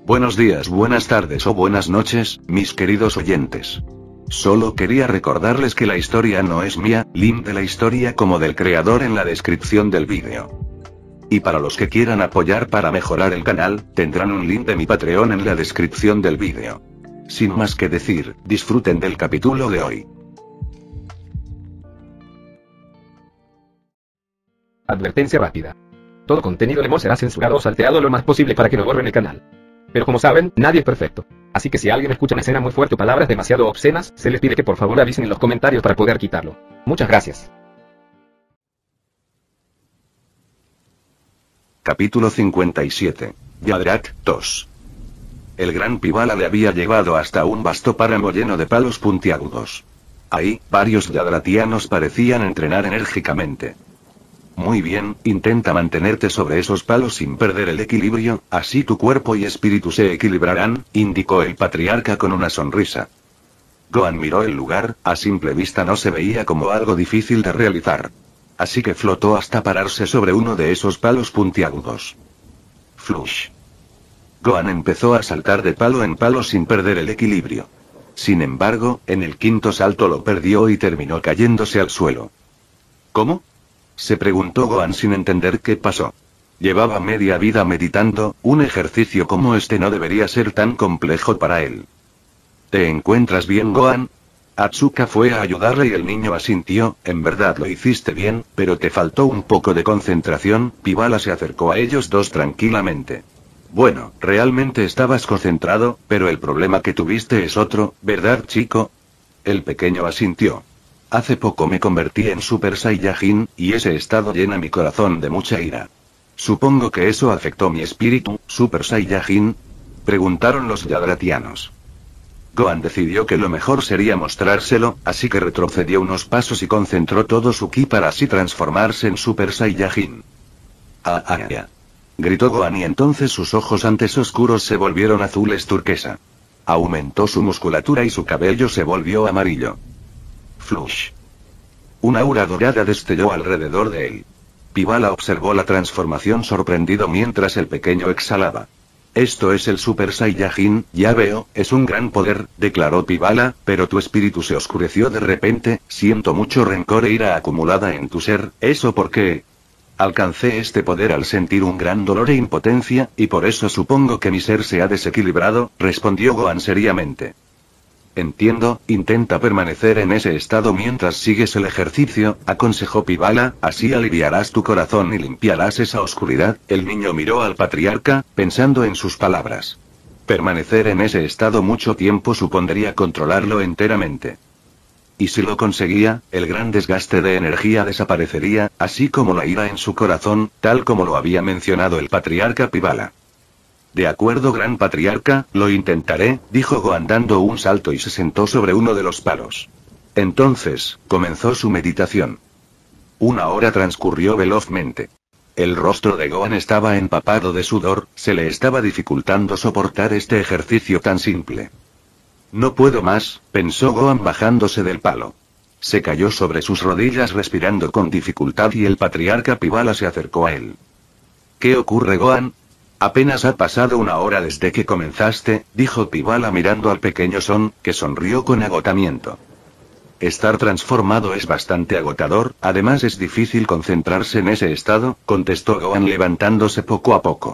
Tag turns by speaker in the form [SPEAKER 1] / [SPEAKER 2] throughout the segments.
[SPEAKER 1] Buenos días, buenas tardes o buenas noches, mis queridos oyentes. Solo quería recordarles que la historia no es mía, link de la historia como del creador en la descripción del vídeo. Y para los que quieran apoyar para mejorar el canal, tendrán un link de mi Patreon en la descripción del vídeo. Sin más que decir, disfruten del capítulo de hoy.
[SPEAKER 2] Advertencia rápida. Todo contenido de Mo será censurado o salteado lo más posible para que no borren el canal. Pero como saben, nadie es perfecto. Así que si alguien escucha una escena muy fuerte o palabras demasiado obscenas, se les pide que por favor avisen en los comentarios para poder quitarlo. Muchas gracias.
[SPEAKER 1] Capítulo 57. Yadrak, 2. El gran Pivala le había llevado hasta un vasto páramo lleno de palos puntiagudos. Ahí, varios yadratianos parecían entrenar enérgicamente. Muy bien, intenta mantenerte sobre esos palos sin perder el equilibrio, así tu cuerpo y espíritu se equilibrarán, indicó el patriarca con una sonrisa. Gohan miró el lugar, a simple vista no se veía como algo difícil de realizar. Así que flotó hasta pararse sobre uno de esos palos puntiagudos. Flush. Gohan empezó a saltar de palo en palo sin perder el equilibrio. Sin embargo, en el quinto salto lo perdió y terminó cayéndose al suelo. ¿Cómo? Se preguntó Gohan sin entender qué pasó. Llevaba media vida meditando, un ejercicio como este no debería ser tan complejo para él. ¿Te encuentras bien, Gohan? Atsuka fue a ayudarle y el niño asintió, en verdad lo hiciste bien, pero te faltó un poco de concentración. Pivala se acercó a ellos dos tranquilamente. Bueno, realmente estabas concentrado, pero el problema que tuviste es otro, ¿verdad, chico? El pequeño asintió. Hace poco me convertí en Super Saiyajin, y ese estado llena mi corazón de mucha ira. Supongo que eso afectó mi espíritu, Super Saiyajin. Preguntaron los yadratianos. Gohan decidió que lo mejor sería mostrárselo, así que retrocedió unos pasos y concentró todo su ki para así transformarse en Super Saiyajin. ¡Ah! Gritó Gohan y entonces sus ojos antes oscuros se volvieron azules turquesa. Aumentó su musculatura y su cabello se volvió amarillo. Flush. Una aura dorada destelló alrededor de él. Pivala observó la transformación sorprendido mientras el pequeño exhalaba. Esto es el Super Saiyajin, ya veo, es un gran poder, declaró Pivala, pero tu espíritu se oscureció de repente, siento mucho rencor e ira acumulada en tu ser, ¿eso por qué? Alcancé este poder al sentir un gran dolor e impotencia, y por eso supongo que mi ser se ha desequilibrado, respondió Gohan seriamente. Entiendo, intenta permanecer en ese estado mientras sigues el ejercicio, aconsejó Pivala, así aliviarás tu corazón y limpiarás esa oscuridad. El niño miró al patriarca, pensando en sus palabras. Permanecer en ese estado mucho tiempo supondría controlarlo enteramente. Y si lo conseguía, el gran desgaste de energía desaparecería, así como la ira en su corazón, tal como lo había mencionado el patriarca Pivala. De acuerdo, gran patriarca, lo intentaré, dijo Gohan dando un salto y se sentó sobre uno de los palos. Entonces, comenzó su meditación. Una hora transcurrió velozmente. El rostro de Gohan estaba empapado de sudor, se le estaba dificultando soportar este ejercicio tan simple. No puedo más, pensó Gohan bajándose del palo. Se cayó sobre sus rodillas respirando con dificultad y el patriarca Pivala se acercó a él. ¿Qué ocurre, Gohan? Apenas ha pasado una hora desde que comenzaste, dijo Pivala mirando al pequeño Son, que sonrió con agotamiento. Estar transformado es bastante agotador, además es difícil concentrarse en ese estado, contestó Gohan levantándose poco a poco.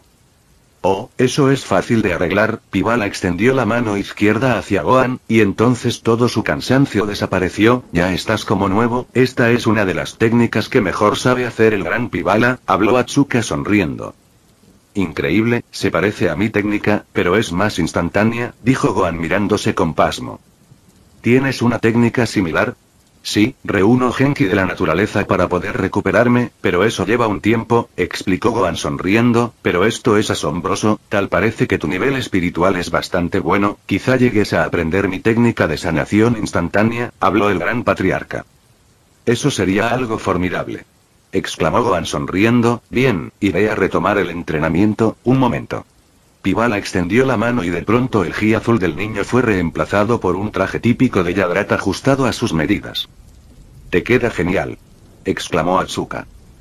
[SPEAKER 1] Oh, eso es fácil de arreglar. Pivala extendió la mano izquierda hacia Gohan, y entonces todo su cansancio desapareció. Ya estás como nuevo, esta es una de las técnicas que mejor sabe hacer el gran Pivala, habló Atsuka sonriendo. Increíble, se parece a mi técnica, pero es más instantánea, dijo Gohan mirándose con pasmo. ¿Tienes una técnica similar? Sí, reúno Genki de la naturaleza para poder recuperarme, pero eso lleva un tiempo, explicó Gohan sonriendo, pero esto es asombroso, tal parece que tu nivel espiritual es bastante bueno, quizá llegues a aprender mi técnica de sanación instantánea, habló el gran patriarca. Eso sería algo formidable. Exclamó Gohan sonriendo, bien, iré a retomar el entrenamiento, un momento. Pivala extendió la mano y de pronto el ji azul del niño fue reemplazado por un traje típico de Yadrat ajustado a sus medidas. Te queda genial. Exclamó Atsuka.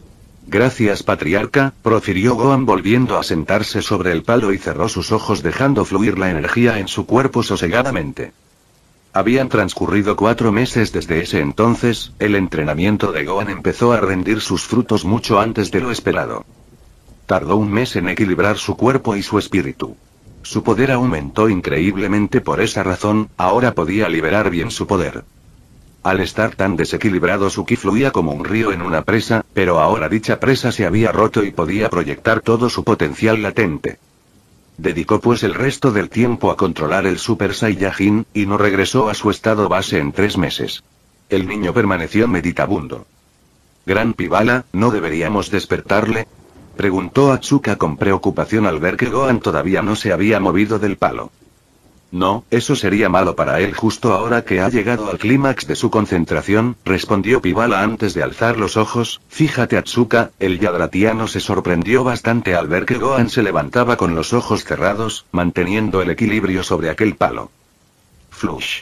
[SPEAKER 1] Gracias, patriarca, profirió Gohan volviendo a sentarse sobre el palo y cerró sus ojos dejando fluir la energía en su cuerpo sosegadamente. Habían transcurrido 4 meses desde ese entonces, el entrenamiento de Gohan empezó a rendir sus frutos mucho antes de lo esperado. Tardó un mes en equilibrar su cuerpo y su espíritu. Su poder aumentó increíblemente por esa razón, ahora podía liberar bien su poder. Al estar tan desequilibrado su ki fluía como un río en una presa, pero ahora dicha presa se había roto y podía proyectar todo su potencial latente. Dedicó pues el resto del tiempo a controlar el Super Saiyajin, y no regresó a su estado base en 3 meses. El niño permaneció meditabundo. Gran Pivala, ¿no deberíamos despertarle?, preguntó Atsuka con preocupación al ver que Gohan todavía no se había movido del palo. No, eso sería malo para él justo ahora que ha llegado al clímax de su concentración, respondió Pivala antes de alzar los ojos. Fíjate, Atsuka, el Yadratiano se sorprendió bastante al ver que Gohan se levantaba con los ojos cerrados, manteniendo el equilibrio sobre aquel palo. Flush.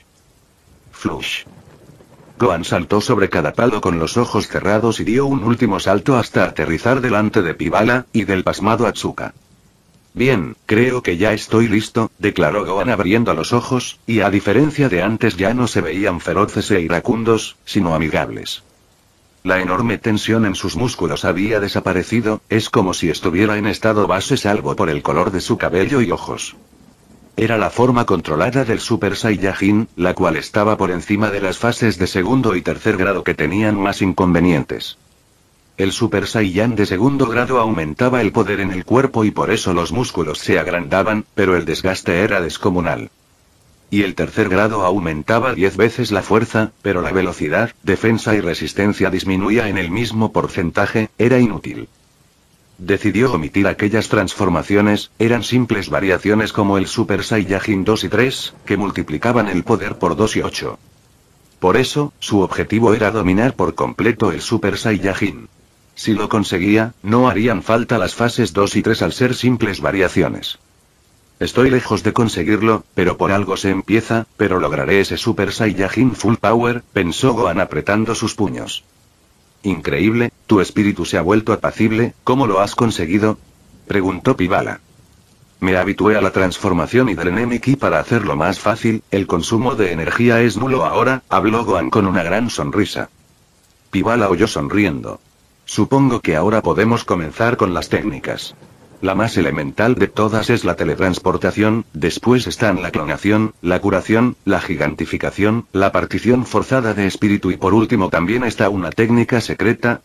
[SPEAKER 1] Flush. Gohan saltó sobre cada palo con los ojos cerrados y dio un último salto hasta aterrizar delante de Pivala, y del pasmado Atsuka. Bien, creo que ya estoy listo, declaró Gohan abriendo los ojos, y a diferencia de antes ya no se veían feroces e iracundos, sino amigables. La enorme tensión en sus músculos había desaparecido, es como si estuviera en estado base salvo por el color de su cabello y ojos. Era la forma controlada del Super Saiyajin, la cual estaba por encima de las fases de segundo y tercer grado que tenían más inconvenientes. El Super Saiyan de segundo grado aumentaba el poder en el cuerpo y por eso los músculos se agrandaban, pero el desgaste era descomunal. Y el tercer grado aumentaba 10 veces la fuerza, pero la velocidad, defensa y resistencia disminuía en el mismo porcentaje, era inútil. Decidió omitir aquellas transformaciones, eran simples variaciones como el Super Saiyajin 2 y 3, que multiplicaban el poder por 2 y 8. Por eso, su objetivo era dominar por completo el Super Saiyajin. Si lo conseguía, no harían falta las fases 2 y 3 al ser simples variaciones. Estoy lejos de conseguirlo, pero por algo se empieza, pero lograré ese Super Saiyajin Full Power, pensó Gohan apretando sus puños. Increíble, tu espíritu se ha vuelto apacible, ¿cómo lo has conseguido?, preguntó Pivala. Me habitué a la transformación y drené mi ki para hacerlo más fácil, el consumo de energía es nulo ahora, habló Gohan con una gran sonrisa. Pivala oyó sonriendo. Supongo que ahora podemos comenzar con las técnicas. La más elemental de todas es la teletransportación, después están la clonación, la curación, la gigantificación, la partición forzada de espíritu y por último también está una técnica secreta,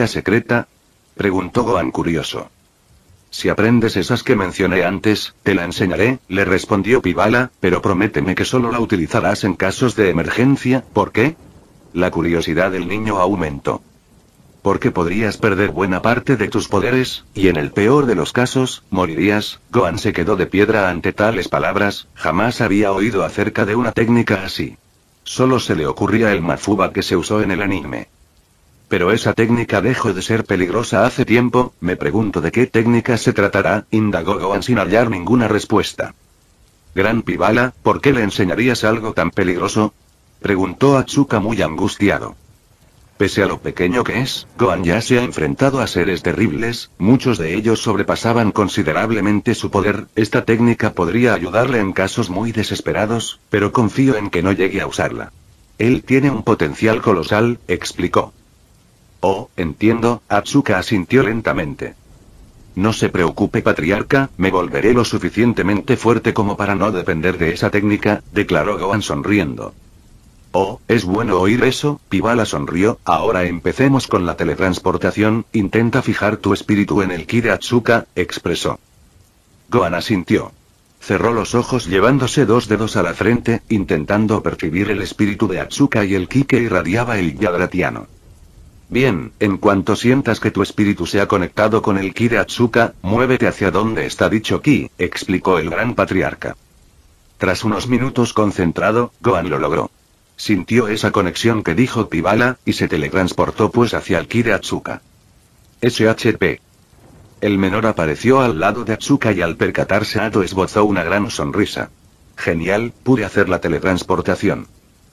[SPEAKER 1] preguntó Gohan curioso. Si aprendes esas que mencioné antes, te la enseñaré, le respondió Pivala, pero prométeme que solo la utilizarás en casos de emergencia, ¿por qué? La curiosidad del niño aumentó. Porque podrías perder buena parte de tus poderes, y en el peor de los casos, morirías. Gohan se quedó de piedra ante tales palabras, jamás había oído acerca de una técnica así. Solo se le ocurría el Mafuba que se usó en el anime. Pero esa técnica dejó de ser peligrosa hace tiempo, me pregunto de qué técnica se tratará, indagó Gohan sin hallar ninguna respuesta. Gran Pivala, ¿por qué le enseñarías algo tan peligroso?, preguntó Atsuka muy angustiado. Pese a lo pequeño que es, Gohan ya se ha enfrentado a seres terribles, muchos de ellos sobrepasaban considerablemente su poder, esta técnica podría ayudarle en casos muy desesperados, pero confío en que no llegue a usarla. Él tiene un potencial colosal, explicó. Oh, entiendo, Atsuka asintió lentamente. No se preocupe, patriarca, me volveré lo suficientemente fuerte como para no depender de esa técnica, declaró Gohan sonriendo. Oh, es bueno oír eso, Pivala sonrió, ahora empecemos con la teletransportación, intenta fijar tu espíritu en el ki de Atsuka, expresó. Gohan asintió. Cerró los ojos llevándose 2 dedos a la frente, intentando percibir el espíritu de Atsuka y el ki que irradiaba el Yadratiano. Bien, en cuanto sientas que tu espíritu se ha conectado con el ki de Atsuka, muévete hacia donde está dicho ki, explicó el gran patriarca. Tras unos minutos concentrado, Gohan lo logró. Sintió esa conexión que dijo Pivala, y se teletransportó pues hacia el ki de Atsuka. SHP. El menor apareció al lado de Atsuka y al percatarse Ato esbozó una gran sonrisa. Genial, pude hacer la teletransportación.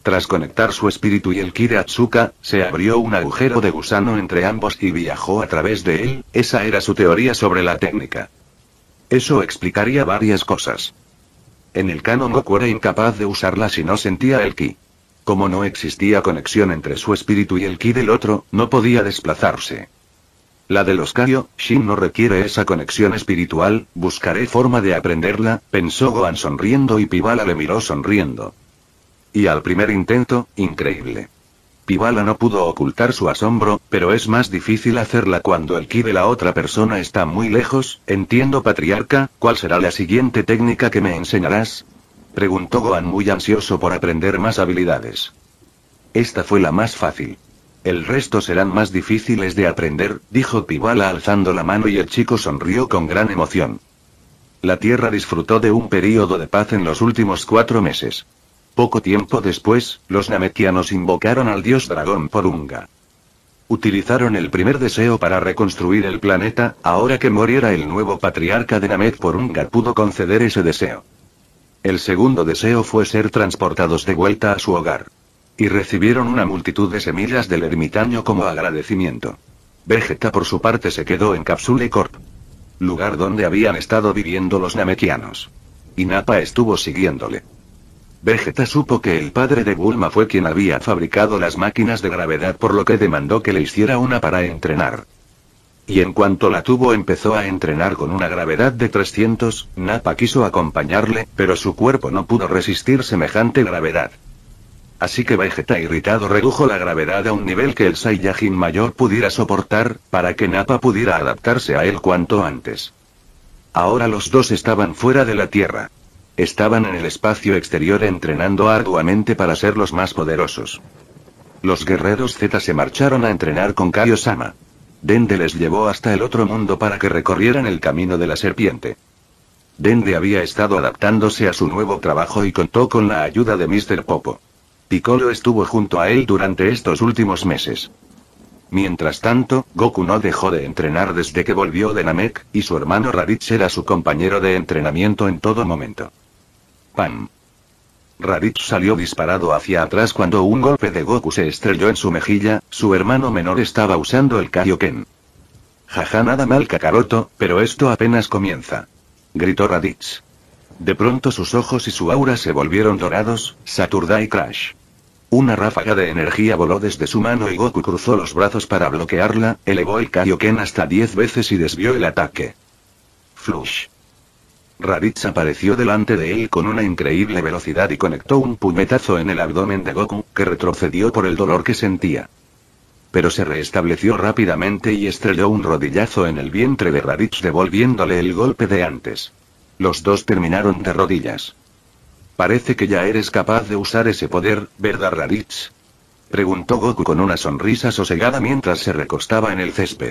[SPEAKER 1] Tras conectar su espíritu y el ki de Atsuka, se abrió un agujero de gusano entre ambos y viajó a través de él. Esa era su teoría sobre la técnica. Eso explicaría varias cosas. En el canon Goku era incapaz de usarla si no sentía el ki. Como no existía conexión entre su espíritu y el ki del otro, no podía desplazarse. La de los Kaioshin no requiere esa conexión espiritual, buscaré forma de aprenderla, pensó Gohan sonriendo y Pivala le miró sonriendo. Y al primer intento, increíble. Pivala no pudo ocultar su asombro, pero es más difícil hacerla cuando el ki de la otra persona está muy lejos. Entiendo, patriarca, ¿cuál será la siguiente técnica que me enseñarás? Preguntó Gohan muy ansioso por aprender más habilidades. Esta fue la más fácil. El resto serán más difíciles de aprender, dijo Pivala alzando la mano y el chico sonrió con gran emoción. La Tierra disfrutó de un período de paz en los últimos 4 meses. Poco tiempo después, los namekianos invocaron al dios dragón Porunga. Utilizaron el primer deseo para reconstruir el planeta. Ahora que muriera el nuevo patriarca de Namek, Porunga pudo conceder ese deseo. El segundo deseo fue ser transportados de vuelta a su hogar. Y recibieron una multitud de semillas del ermitaño como agradecimiento. Vegeta por su parte se quedó en Capsule Corp, lugar donde habían estado viviendo los namekianos. Y Nappa estuvo siguiéndole. Vegeta supo que el padre de Bulma fue quien había fabricado las máquinas de gravedad, por lo que demandó que le hiciera una para entrenar. Y en cuanto la tuvo empezó a entrenar con una gravedad de 300, Nappa quiso acompañarle, pero su cuerpo no pudo resistir semejante gravedad. Así que Vegeta irritado redujo la gravedad a un nivel que el Saiyajin mayor pudiera soportar, para que Nappa pudiera adaptarse a él cuanto antes. Ahora los dos estaban fuera de la Tierra. Estaban en el espacio exterior entrenando arduamente para ser los más poderosos. Los guerreros Z se marcharon a entrenar con Kaiosama. Dende les llevó hasta el otro mundo para que recorrieran el camino de la serpiente. Dende había estado adaptándose a su nuevo trabajo y contó con la ayuda de Mr. Popo. Piccolo estuvo junto a él durante estos últimos meses. Mientras tanto, Goku no dejó de entrenar desde que volvió de Namek, y su hermano Raditz era su compañero de entrenamiento en todo momento. ¡Pam! Raditz salió disparado hacia atrás cuando un golpe de Goku se estrelló en su mejilla. Su hermano menor estaba usando el Kaioken. Jaja, nada mal, Kakaroto, pero esto apenas comienza, gritó Raditz. De pronto sus ojos y su aura se volvieron dorados. Saturday Crash. Una ráfaga de energía voló desde su mano y Goku cruzó los brazos para bloquearla, elevó el Kaioken hasta 10 veces y desvió el ataque. Flush. Raditz apareció delante de él con una increíble velocidad y conectó un puñetazo en el abdomen de Goku, que retrocedió por el dolor que sentía. Pero se restableció rápidamente y estrelló un rodillazo en el vientre de Raditz, devolviéndole el golpe de antes. Los dos terminaron de rodillas. Parece que ya eres capaz de usar ese poder, ¿verdad, Raditz? Preguntó Goku con una sonrisa sosegada mientras se recostaba en el césped.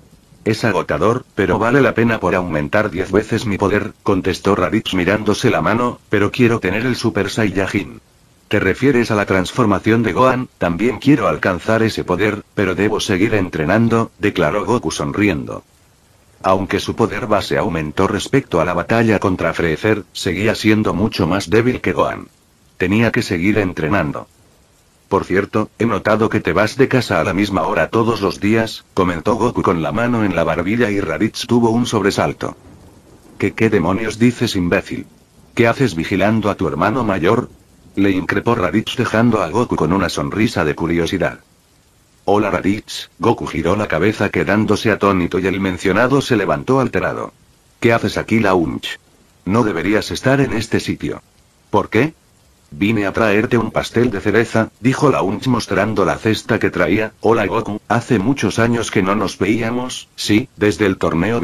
[SPEAKER 1] Es agotador, pero vale la pena por aumentar 10 veces mi poder, contestó Raditz mirándose la mano, pero quiero tener el Super Saiyajin. ¿Te refieres a la transformación de Gohan? También quiero alcanzar ese poder, pero debo seguir entrenando, declaró Goku sonriendo. Aunque su poder base aumentó respecto a la batalla contra Freezer, seguía siendo mucho más débil que Gohan. Tenía que seguir entrenando. Por cierto, he notado que te vas de casa a la misma hora todos los días, comentó Goku con la mano en la barbilla y Raditz tuvo un sobresalto. ¿Qué demonios dices, imbécil? ¿Qué haces vigilando a tu hermano mayor? Le increpó Raditz dejando a Goku con una sonrisa de curiosidad. Hola, Raditz. Goku giró la cabeza quedándose atónito y el mencionado se levantó alterado. ¿Qué haces aquí, Launch? No deberías estar en este sitio. ¿Por qué? Vine a traerte un pastel de cereza, dijo Launch mostrando la cesta que traía. Hola, Goku, hace muchos años que no nos veíamos. Sí, desde el torneo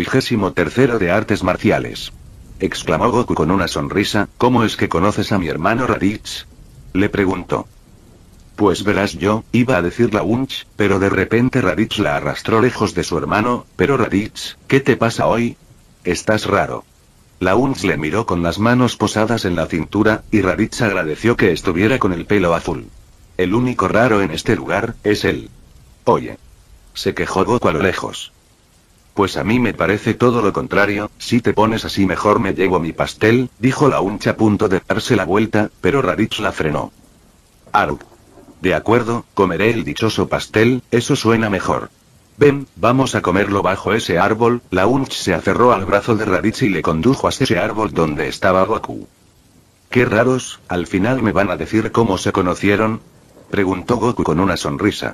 [SPEAKER 1] 23º de artes marciales, exclamó Goku con una sonrisa. ¿Cómo es que conoces a mi hermano Raditz? Le preguntó. Pues verás, yo iba a decir Launch, pero de repente Raditz la arrastró lejos de su hermano. Pero Raditz, ¿qué te pasa hoy? Estás raro. Launch le miró con las manos posadas en la cintura, y Raditz agradeció que estuviera con el pelo azul. El único raro en este lugar es él. Oye, se quejó Goku a lo lejos. Pues a mí me parece todo lo contrario. Si te pones así mejor me llevo mi pastel, dijo Launch a punto de darse la vuelta, pero Raditz la frenó. Arg. De acuerdo, comeré el dichoso pastel, eso suena mejor. Ven, vamos a comerlo bajo ese árbol. Launch se aferró al brazo de Raditz y le condujo hacia ese árbol donde estaba Goku. Qué raros, ¿al final me van a decir cómo se conocieron? Preguntó Goku con una sonrisa.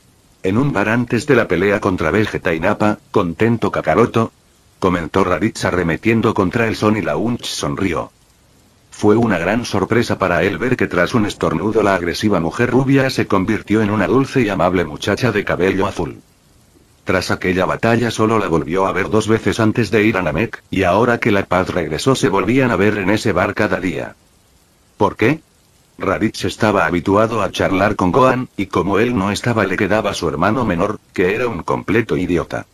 [SPEAKER 1] En un bar antes de la pelea contra Vegeta y Nappa, contento Kakaroto, comentó Raditz arremetiendo contra el Son y Launch sonrió. Fue una gran sorpresa para él ver que tras un estornudo la agresiva mujer rubia se convirtió en una dulce y amable muchacha de cabello azul. Tras aquella batalla solo la volvió a ver 2 veces antes de ir a Namek, y ahora que la paz regresó se volvían a ver en ese bar cada día. ¿Por qué? Raditz estaba habituado a charlar con Gohan, y como él no estaba le quedaba su hermano menor, que era un completo idiota.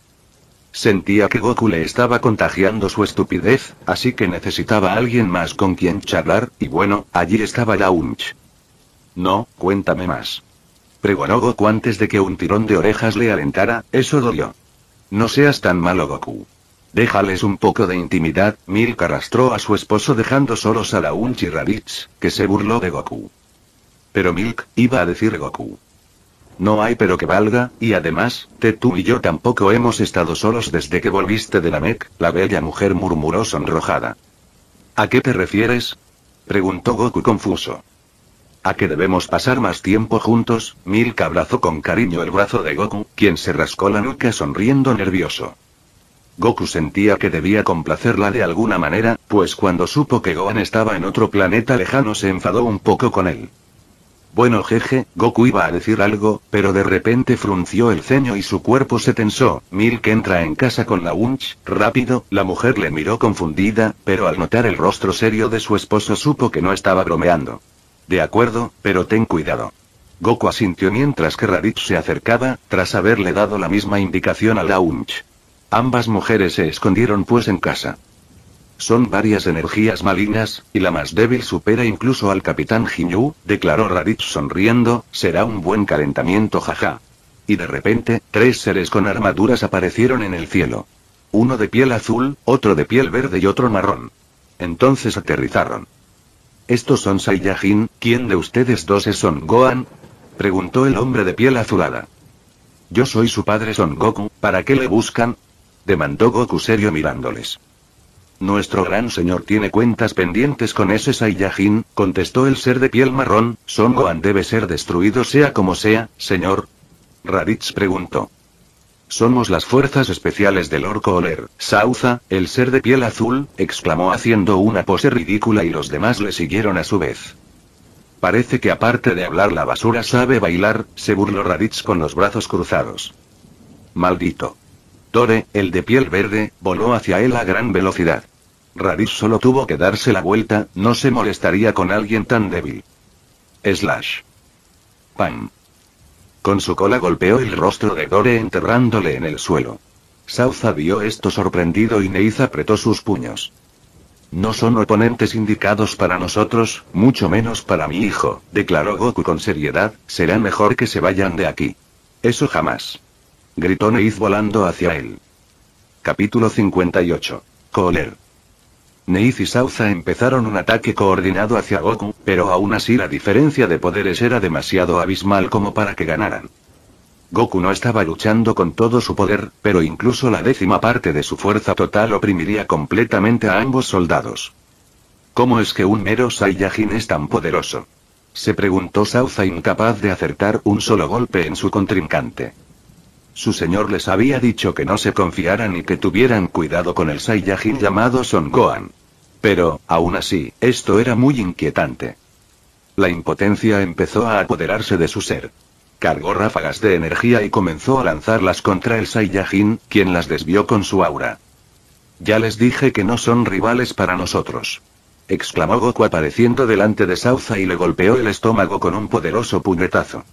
[SPEAKER 1] Sentía que Goku le estaba contagiando su estupidez, así que necesitaba a alguien más con quien charlar, y bueno, allí estaba Launch. No, cuéntame más. Pregonó Goku antes de que un tirón de orejas le alentara, eso dolió. No seas tan malo, Goku. Déjales un poco de intimidad. Milk arrastró a su esposo dejando solos a Launch y Raditz, que se burló de Goku. Pero Milk, iba a decir Goku. No hay pero que valga, y además, tú y yo tampoco hemos estado solos desde que volviste de Namek, la bella mujer murmuró sonrojada. ¿A qué te refieres? Preguntó Goku confuso. ¿A que debemos pasar más tiempo juntos? Milk abrazó con cariño el brazo de Goku, quien se rascó la nuca sonriendo nervioso. Goku sentía que debía complacerla de alguna manera, pues cuando supo que Gohan estaba en otro planeta lejano se enfadó un poco con él. Bueno, jeje, Goku iba a decir algo, pero de repente frunció el ceño y su cuerpo se tensó. Milk entra en casa con Launch, rápido. La mujer le miró confundida, pero al notar el rostro serio de su esposo supo que no estaba bromeando. De acuerdo, pero ten cuidado. Goku asintió mientras que Raditz se acercaba, tras haberle dado la misma indicación a Launch. Ambas mujeres se escondieron pues en casa. Son varias energías malignas, y la más débil supera incluso al Capitán Ginyu, declaró Raditz sonriendo, será un buen calentamiento jaja. Y de repente, 3 seres con armaduras aparecieron en el cielo. Uno de piel azul, otro de piel verde y otro marrón. Entonces aterrizaron. ¿Estos son Saiyajin? ¿Quién de ustedes dos es Son Gohan? Preguntó el hombre de piel azulada. Yo soy su padre Son Goku, ¿para qué le buscan? Demandó Goku serio mirándoles. Nuestro gran señor tiene cuentas pendientes con ese Saiyajin, contestó el ser de piel marrón. Son Gohan debe ser destruido sea como sea, señor. Raditz preguntó. Somos las fuerzas especiales del Orco Oler. Sauza, el ser de piel azul, exclamó haciendo una pose ridícula y los demás le siguieron a su vez. Parece que aparte de hablar la basura sabe bailar, se burló Raditz con los brazos cruzados. Maldito. Dore, el de piel verde, voló hacia él a gran velocidad. Raditz solo tuvo que darse la vuelta, no se molestaría con alguien tan débil. Slash. Pam. Con su cola golpeó el rostro de Dore enterrándole en el suelo. Sauza vio esto sorprendido y Neiz apretó sus puños. No son oponentes indicados para nosotros, mucho menos para mi hijo, declaró Goku con seriedad, será mejor que se vayan de aquí. Eso jamás. Gritó Neiz volando hacia él. Capítulo 58. Cooler. Neiz y Sauza empezaron un ataque coordinado hacia Goku, pero aún así la diferencia de poderes era demasiado abismal como para que ganaran. Goku no estaba luchando con todo su poder, pero incluso la 10ª parte de su fuerza total oprimiría completamente a ambos soldados. ¿Cómo es que un mero Saiyajin es tan poderoso? Se preguntó Sauza incapaz de acertar un solo golpe en su contrincante. Su señor les había dicho que no se confiaran y que tuvieran cuidado con el Saiyajin llamado Son Gohan. Pero, aún así, esto era muy inquietante. La impotencia empezó a apoderarse de su ser. Cargó ráfagas de energía y comenzó a lanzarlas contra el Saiyajin, quien las desvió con su aura. Ya les dije que no son rivales para nosotros. Exclamó Goku apareciendo delante de Sauza y le golpeó el estómago con un poderoso puñetazo.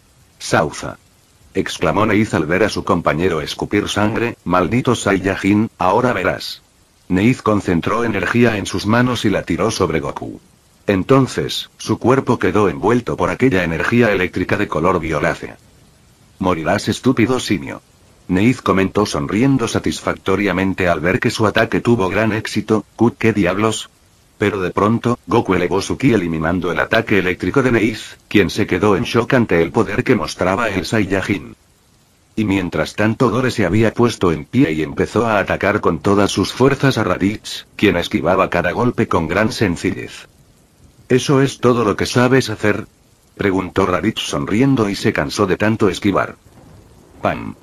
[SPEAKER 1] Sauza. Exclamó Neiz al ver a su compañero escupir sangre, maldito Saiyajin, ahora verás. Neiz concentró energía en sus manos y la tiró sobre Goku. Entonces, su cuerpo quedó envuelto por aquella energía eléctrica de color violácea. Morirás estúpido simio. Neiz comentó sonriendo satisfactoriamente al ver que su ataque tuvo gran éxito. ¿Qué diablos? Pero de pronto, Goku elevó su ki eliminando el ataque eléctrico de Neith, quien se quedó en shock ante el poder que mostraba el Saiyajin. Y mientras tanto Dore se había puesto en pie y empezó a atacar con todas sus fuerzas a Raditz, quien esquivaba cada golpe con gran sencillez. ¿Eso es todo lo que sabes hacer?, preguntó Raditz sonriendo y se cansó de tanto esquivar. ¡Pam!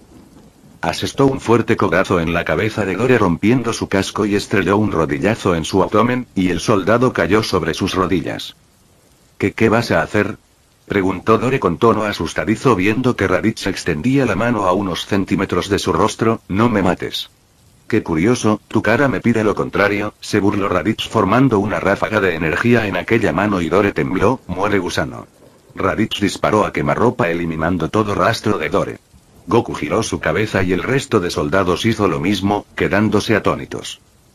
[SPEAKER 1] Asestó un fuerte codazo en la cabeza de Dore rompiendo su casco y estrelló un rodillazo en su abdomen, y el soldado cayó sobre sus rodillas. ¿Qué vas a hacer?, preguntó Dore con tono asustadizo viendo que Raditz extendía la mano a unos centímetros de su rostro. No me mates. Qué curioso, tu cara me pide lo contrario, se burló Raditz formando una ráfaga de energía en aquella mano y Dore tembló. Muere gusano. Raditz disparó a quemarropa eliminando todo rastro de Dore. Goku giró su cabeza y el resto de soldados hizo lo mismo, quedándose atónitos.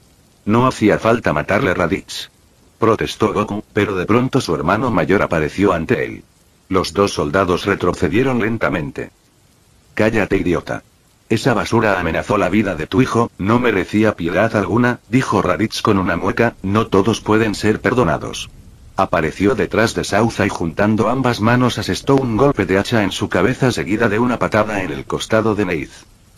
[SPEAKER 1] No hacía falta matarle, Raditz, protestó Goku, pero de pronto su hermano mayor apareció ante él. Los dos soldados retrocedieron lentamente. Cállate, idiota. Esa basura amenazó la vida de tu hijo, no merecía piedad alguna, dijo Raditz con una mueca. No todos pueden ser perdonados. Apareció detrás de Sauza y juntando ambas manos asestó un golpe de hacha en su cabeza seguida de una patada en el costado de Neith.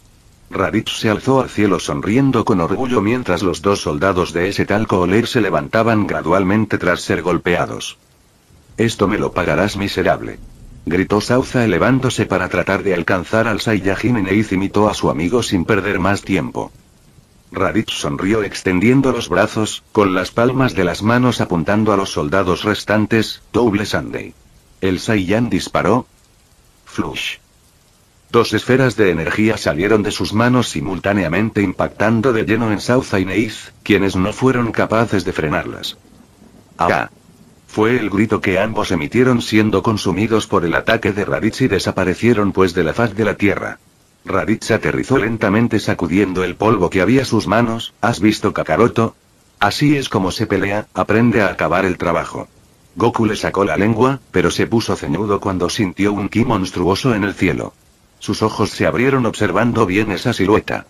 [SPEAKER 1] Raditz se alzó al cielo sonriendo con orgullo mientras los dos soldados de ese tal Cooler se levantaban gradualmente tras ser golpeados. Esto me lo pagarás, miserable, gritó Sauza elevándose para tratar de alcanzar al Saiyajin y Neith imitó a su amigo sin perder más tiempo. Raditz sonrió extendiendo los brazos, con las palmas de las manos apuntando a los soldados restantes. Double Sunday. El Saiyan disparó. Flush. Dos esferas de energía salieron de sus manos simultáneamente impactando de lleno en Sauza y Neith, quienes no fueron capaces de frenarlas. ¡Ah! Fue el grito que ambos emitieron siendo consumidos por el ataque de Raditz y desaparecieron pues de la faz de la tierra. Raditz aterrizó lentamente sacudiendo el polvo que había sus manos. ¿Has visto, Kakaroto? Así es como se pelea, aprende a acabar el trabajo. Goku le sacó la lengua, pero se puso ceñudo cuando sintió un ki monstruoso en el cielo. Sus ojos se abrieron observando bien esa silueta.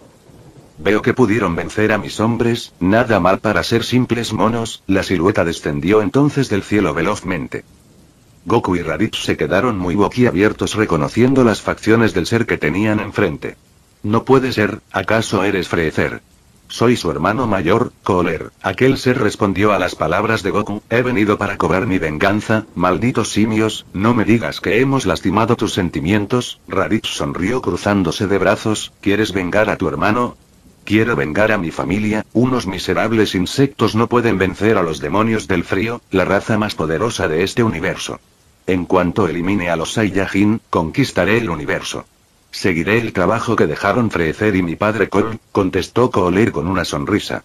[SPEAKER 1] Veo que pudieron vencer a mis hombres, nada mal para ser simples monos. La silueta descendió entonces del cielo velozmente. Goku y Raditz se quedaron muy boquiabiertos reconociendo las facciones del ser que tenían enfrente. No puede ser, ¿acaso eres Freezer? Soy su hermano mayor, Cooler. Aquel ser respondió a las palabras de Goku. He venido para cobrar mi venganza, malditos simios. No me digas que hemos lastimado tus sentimientos. Raditz sonrió cruzándose de brazos. ¿Quieres vengar a tu hermano? Quiero vengar a mi familia. Unos miserables insectos no pueden vencer a los demonios del frío, la raza más poderosa de este universo. En cuanto elimine a los Saiyajin, conquistaré el universo. Seguiré el trabajo que dejaron Freezer y mi padre Cole, contestó Cooler con una sonrisa.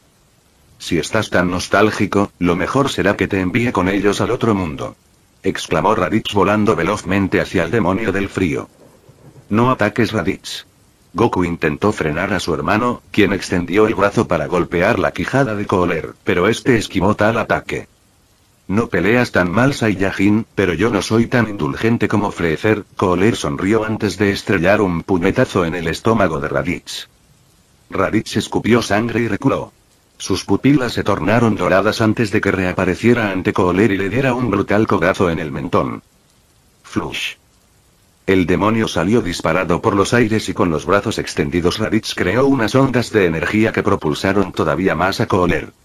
[SPEAKER 1] Si estás tan nostálgico, lo mejor será que te envíe con ellos al otro mundo, exclamó Raditz volando velozmente hacia el demonio del frío. No ataques, Raditz. Goku intentó frenar a su hermano, quien extendió el brazo para golpear la quijada de Cooler, pero este esquivó tal ataque. No peleas tan mal, Saiyajin, pero yo no soy tan indulgente como Freezer. Cooler sonrió antes de estrellar un puñetazo en el estómago de Raditz. Raditz escupió sangre y reculó. Sus pupilas se tornaron doradas antes de que reapareciera ante Cooler y le diera un brutal codazo en el mentón. Flush. El demonio salió disparado por los aires y con los brazos extendidos Raditz creó unas ondas de energía que propulsaron todavía más a Cooler.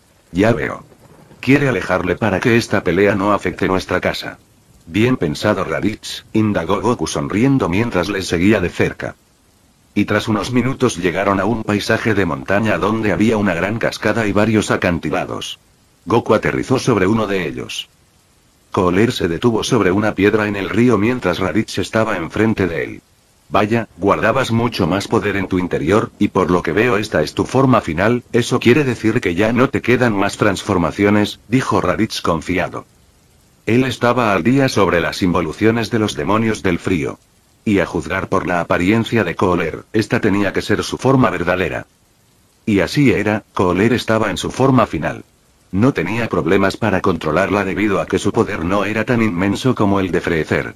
[SPEAKER 1] Ya veo. Quiere alejarle para que esta pelea no afecte nuestra casa. Bien pensado, Raditz, indagó Goku sonriendo mientras les seguía de cerca. Y tras unos minutos llegaron a un paisaje de montaña donde había una gran cascada y varios acantilados. Goku aterrizó sobre uno de ellos. Cooler se detuvo sobre una piedra en el río mientras Raditz estaba enfrente de él. Vaya, guardabas mucho más poder en tu interior, y por lo que veo esta es tu forma final. ¿Eso quiere decir que ya no te quedan más transformaciones?, dijo Raditz confiado. Él estaba al día sobre las involuciones de los demonios del frío. Y a juzgar por la apariencia de Cooler, esta tenía que ser su forma verdadera. Y así era, Cooler estaba en su forma final. No tenía problemas para controlarla debido a que su poder no era tan inmenso como el de Freezer.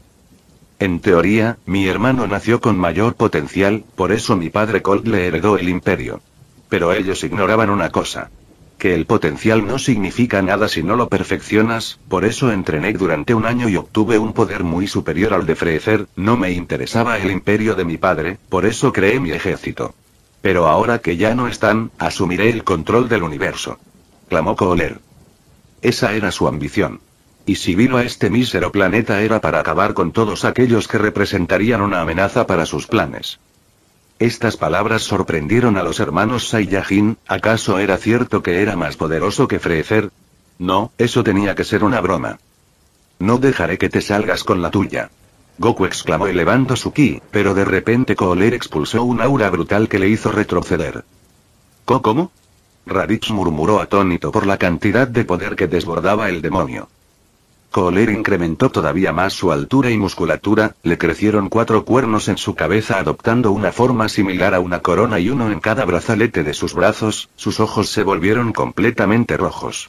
[SPEAKER 1] En teoría, mi hermano nació con mayor potencial, por eso mi padre Colt le heredó el imperio. Pero ellos ignoraban una cosa. Que el potencial no significa nada si no lo perfeccionas, por eso entrené durante un año y obtuve un poder muy superior al de Freezer, no me interesaba el imperio de mi padre, por eso creé mi ejército. Pero ahora que ya no están, asumiré el control del universo. Clamó Kohler. Esa era su ambición. Y si vino a este mísero planeta era para acabar con todos aquellos que representarían una amenaza para sus planes. Estas palabras sorprendieron a los hermanos Saiyajin. ¿Acaso era cierto que era más poderoso que Freezer? No, eso tenía que ser una broma. No dejaré que te salgas con la tuya. Goku exclamó elevando su ki, pero de repente Kohler expulsó un aura brutal que le hizo retroceder. ¿Cómo? Raditz murmuró atónito por la cantidad de poder que desbordaba el demonio. Kohler incrementó todavía más su altura y musculatura, le crecieron 4 cuernos en su cabeza adoptando una forma similar a una corona y uno en cada brazalete de sus brazos, sus ojos se volvieron completamente rojos.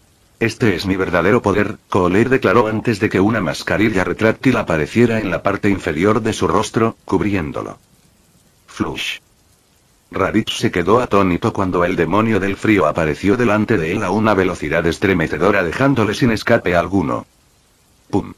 [SPEAKER 1] Este es mi verdadero poder, Kohler declaró antes de que una mascarilla retráctil apareciera en la parte inferior de su rostro, cubriéndolo. Flush. Raditz se quedó atónito cuando el demonio del frío apareció delante de él a una velocidad estremecedora dejándole sin escape alguno. ¡Pum!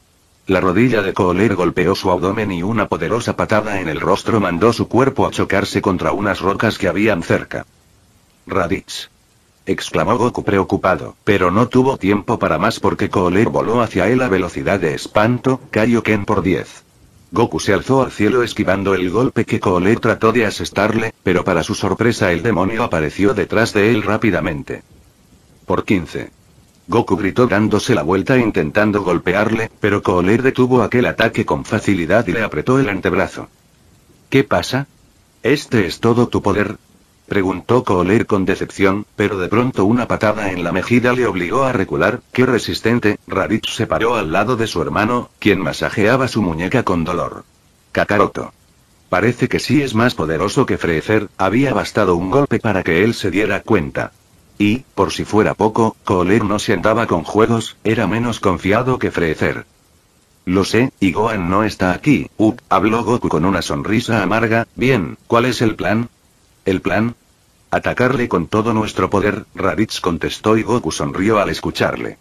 [SPEAKER 1] La rodilla de Kohler golpeó su abdomen y una poderosa patada en el rostro mandó su cuerpo a chocarse contra unas rocas que habían cerca. ¡Raditz! Exclamó Goku preocupado, pero no tuvo tiempo para más porque Kohler voló hacia él a velocidad de espanto, Kaioken por 10. Goku se alzó al cielo esquivando el golpe que Kohler trató de asestarle, pero para su sorpresa el demonio apareció detrás de él rápidamente. Por 15. Goku gritó dándose la vuelta intentando golpearle, pero Kohler detuvo aquel ataque con facilidad y le apretó el antebrazo. ¿Qué pasa? ¿Este es todo tu poder? Preguntó Kohler con decepción, pero de pronto una patada en la mejilla le obligó a recular. ¡Qué resistente! Raditz se paró al lado de su hermano, quien masajeaba su muñeca con dolor. Kakaroto. Parece que sí es más poderoso que Freezer, había bastado un golpe para que él se diera cuenta. Y, por si fuera poco, Kohler no se andaba con juegos, era menos confiado que Freezer. Lo sé, y Gohan no está aquí, habló Goku con una sonrisa amarga. Bien, ¿cuál es el plan? ¿El plan? Atacarle con todo nuestro poder, Raditz contestó y Goku sonrió al escucharle.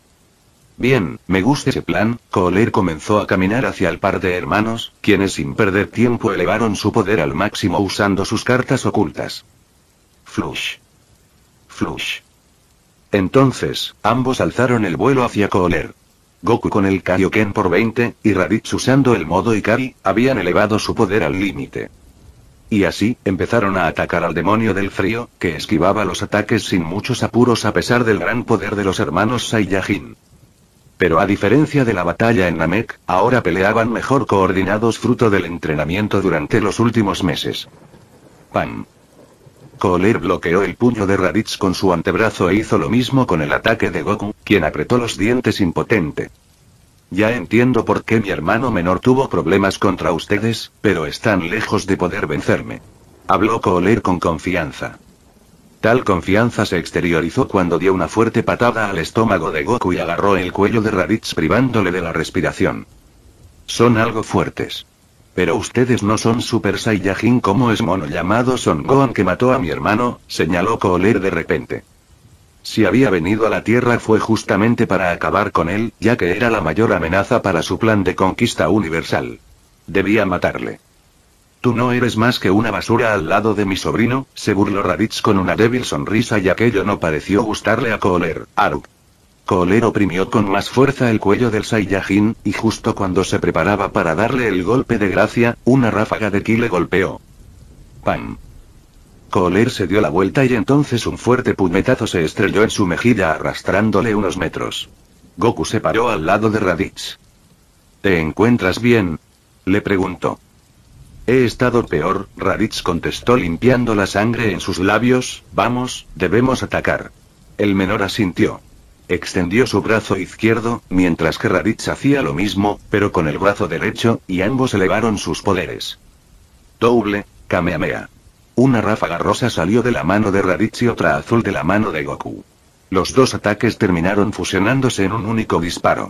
[SPEAKER 1] Bien, me gusta ese plan. Kohler comenzó a caminar hacia el par de hermanos, quienes sin perder tiempo elevaron su poder al máximo usando sus cartas ocultas. Flush. Flush. Entonces, ambos alzaron el vuelo hacia Kohler. Goku con el Kaioken por 20, y Raditz usando el modo Ikari, habían elevado su poder al límite. Y así, empezaron a atacar al demonio del frío, que esquivaba los ataques sin muchos apuros a pesar del gran poder de los hermanos Saiyajin. Pero a diferencia de la batalla en Namek, ahora peleaban mejor coordinados fruto del entrenamiento durante los últimos meses. ¡Pam! Kohler bloqueó el puño de Raditz con su antebrazo e hizo lo mismo con el ataque de Goku, quien apretó los dientes impotente. Ya entiendo por qué mi hermano menor tuvo problemas contra ustedes, pero están lejos de poder vencerme. Habló Kohler con confianza. Tal confianza se exteriorizó cuando dio una fuerte patada al estómago de Goku y agarró el cuello de Raditz privándole de la respiración. Son algo fuertes. Pero ustedes no son Super Saiyajin como es mono llamado Son Gohan que mató a mi hermano, señaló Kohler de repente. Si había venido a la Tierra fue justamente para acabar con él, ya que era la mayor amenaza para su plan de conquista universal. Debía matarle. Tú no eres más que una basura al lado de mi sobrino, se burló Raditz con una débil sonrisa y aquello no pareció gustarle a Kohler. Aru. Kohler oprimió con más fuerza el cuello del Saiyajin, y justo cuando se preparaba para darle el golpe de gracia, una ráfaga de ki le golpeó. ¡Pam! Kohler se dio la vuelta y entonces un fuerte puñetazo se estrelló en su mejilla arrastrándole unos metros. Goku se paró al lado de Raditz. ¿Te encuentras bien?, le preguntó. He estado peor, Raditz contestó limpiando la sangre en sus labios. Vamos, debemos atacar. El menor asintió. Extendió su brazo izquierdo, mientras que Raditz hacía lo mismo, pero con el brazo derecho, y ambos elevaron sus poderes. Double Kamehameha. Una ráfaga rosa salió de la mano de Raditz y otra azul de la mano de Goku. Los dos ataques terminaron fusionándose en un único disparo.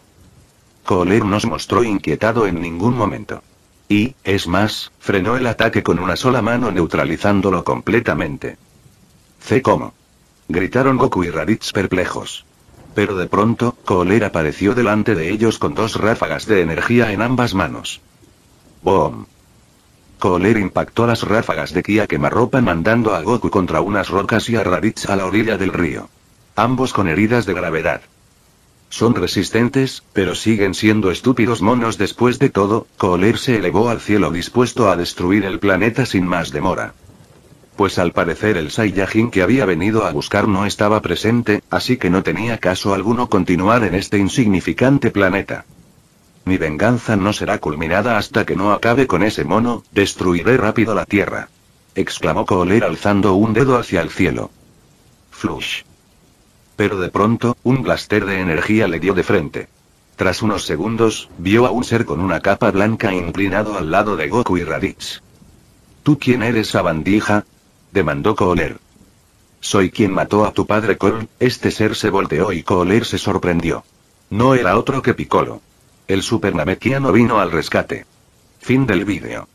[SPEAKER 1] Kohler no se mostró inquietado en ningún momento. Y, es más, frenó el ataque con una sola mano neutralizándolo completamente. C como. gritaron Goku y Raditz perplejos. Pero de pronto, Cooler apareció delante de ellos con 2 ráfagas de energía en ambas manos. ¡Boom! Cooler impactó las ráfagas de ki a quemarropa mandando a Goku contra unas rocas y a Raditz a la orilla del río. Ambos con heridas de gravedad. Son resistentes, pero siguen siendo estúpidos monos. Después de todo, Cooler se elevó al cielo dispuesto a destruir el planeta sin más demora. Pues al parecer el Saiyajin que había venido a buscar no estaba presente, así que no tenía caso alguno continuar en este insignificante planeta. Mi venganza no será culminada hasta que no acabe con ese mono, destruiré rápido la Tierra. Exclamó Cooler alzando un dedo hacia el cielo. Flush. Pero de pronto, un blaster de energía le dio de frente. Tras unos segundos, vio a un ser con una capa blanca inclinado al lado de Goku y Raditz. ¿Tú quién eres, sabandija?, demandó Cooler. Soy quien mató a tu padre Col. Este ser se volteó y Cooler se sorprendió. No era otro que Piccolo. El Super Namekiano vino al rescate. Fin del vídeo.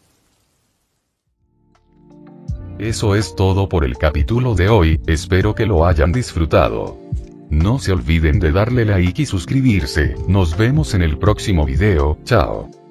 [SPEAKER 3] Eso es todo por el capítulo de hoy, espero que lo hayan disfrutado. No se olviden de darle like y suscribirse, nos vemos en el próximo video, chao.